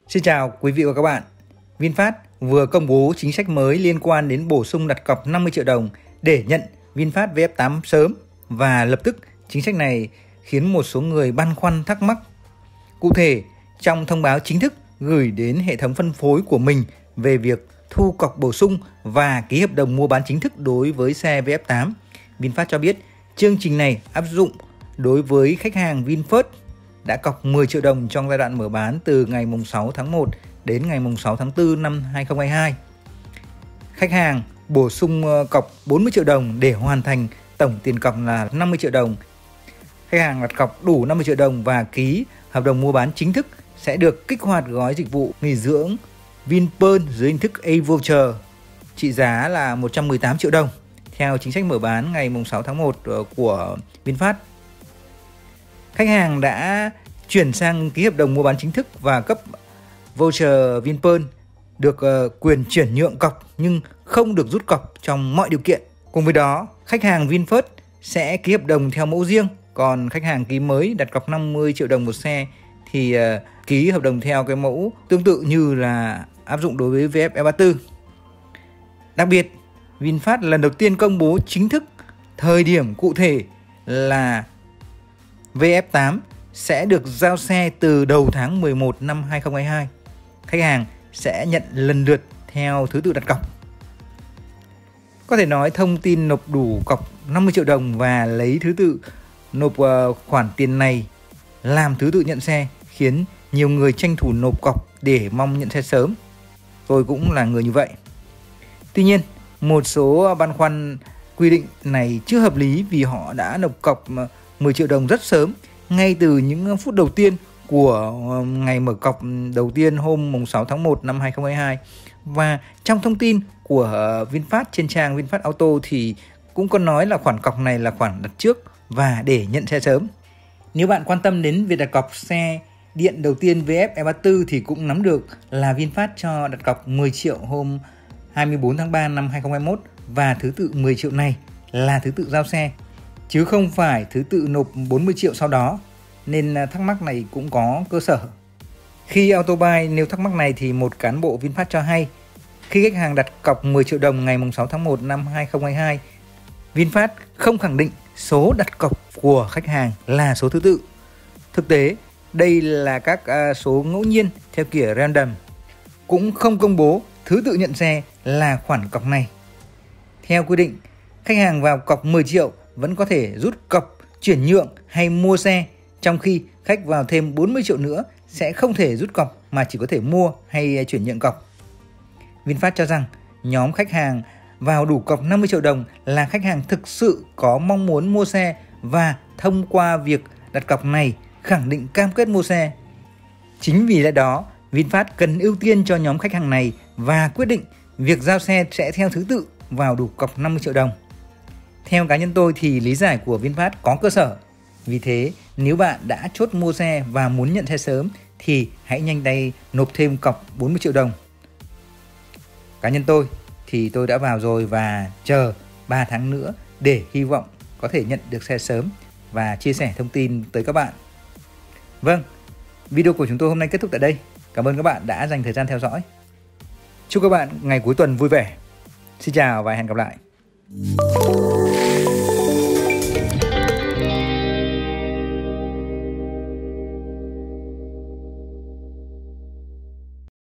Xin chào quý vị và các bạn. VinFast vừa công bố chính sách mới liên quan đến bổ sung đặt cọc 50 triệu đồng để nhận VinFast VF8 sớm, và lập tức chính sách này khiến một số người băn khoăn thắc mắc. Cụ thể, trong thông báo chính thức gửi đến hệ thống phân phối của mình về việc thu cọc bổ sung và ký hợp đồng mua bán chính thức đối với xe VF8, VinFast cho biết chương trình này áp dụng đối với khách hàng VinFast đã cọc 10 triệu đồng trong giai đoạn mở bán từ ngày 6 tháng 1 đến ngày 6 tháng 4 năm 2022. Khách hàng bổ sung cọc 40 triệu đồng để hoàn thành tổng tiền cọc là 50 triệu đồng. Khách hàng đặt cọc đủ 50 triệu đồng và ký hợp đồng mua bán chính thức sẽ được kích hoạt gói dịch vụ nghỉ dưỡng Vinpearl dưới hình thức A-Voucher trị giá là 118 triệu đồng theo chính sách mở bán ngày 6 tháng 1 của VinFast. Khách hàng đã chuyển sang ký hợp đồng mua bán chính thức và cấp voucher Vinpearl được quyền chuyển nhượng cọc nhưng không được rút cọc trong mọi điều kiện. Cùng với đó, khách hàng VinFast sẽ ký hợp đồng theo mẫu riêng, còn khách hàng ký mới đặt cọc 50 triệu đồng một xe thì ký hợp đồng theo cái mẫu tương tự như là áp dụng đối với VF E34. Đặc biệt, VinFast lần đầu tiên công bố chính thức thời điểm cụ thể là VF8 sẽ được giao xe từ đầu tháng 11 năm 2022. Khách hàng sẽ nhận lần lượt theo thứ tự đặt cọc. Có thể nói thông tin nộp đủ cọc 50 triệu đồng và lấy thứ tự nộp khoản tiền này làm thứ tự nhận xe khiến nhiều người tranh thủ nộp cọc để mong nhận xe sớm. Tôi cũng là người như vậy. Tuy nhiên, một số băn khoăn quy định này chưa hợp lý vì họ đã nộp cọc 10 triệu đồng rất sớm, ngay từ những phút đầu tiên của ngày mở cọc đầu tiên hôm 6 tháng 1 năm 2022. Và trong thông tin của VinFast trên trang VinFast Auto thì cũng có nói là khoản cọc này là khoản đặt trước và để nhận xe sớm. Nếu bạn quan tâm đến việc đặt cọc xe điện đầu tiên VF E34 thì cũng nắm được là VinFast cho đặt cọc 10 triệu hôm 24 tháng 3 năm 2021 và thứ tự 10 triệu này là thứ tự giao xe, chứ không phải thứ tự nộp 40 triệu sau đó, nên thắc mắc này cũng có cơ sở. Khi Autobuy nêu thắc mắc này thì một cán bộ VinFast cho hay, khi khách hàng đặt cọc 10 triệu đồng ngày 6 tháng 1 năm 2022, VinFast không khẳng định số đặt cọc của khách hàng là số thứ tự. Thực tế, đây là các số ngẫu nhiên theo kiểu random, cũng không công bố thứ tự nhận xe là khoản cọc này. Theo quy định, khách hàng vào cọc 10 triệu vẫn có thể rút cọc, chuyển nhượng hay mua xe, trong khi khách vào thêm 40 triệu nữa sẽ không thể rút cọc mà chỉ có thể mua hay chuyển nhượng cọc. VinFast cho rằng nhóm khách hàng vào đủ cọc 50 triệu đồng là khách hàng thực sự có mong muốn mua xe và thông qua việc đặt cọc này khẳng định cam kết mua xe. Chính vì lẽ đó, VinFast cần ưu tiên cho nhóm khách hàng này và quyết định việc giao xe sẽ theo thứ tự vào đủ cọc 50 triệu đồng. Theo cá nhân tôi thì lý giải của VinFast có cơ sở. Vì thế, nếu bạn đã chốt mua xe và muốn nhận xe sớm thì hãy nhanh tay nộp thêm cọc 40 triệu đồng. Cá nhân tôi thì tôi đã vào rồi và chờ 3 tháng nữa để hy vọng có thể nhận được xe sớm và chia sẻ thông tin tới các bạn. Vâng, video của chúng tôi hôm nay kết thúc tại đây. Cảm ơn các bạn đã dành thời gian theo dõi. Chúc các bạn ngày cuối tuần vui vẻ. Xin chào và hẹn gặp lại.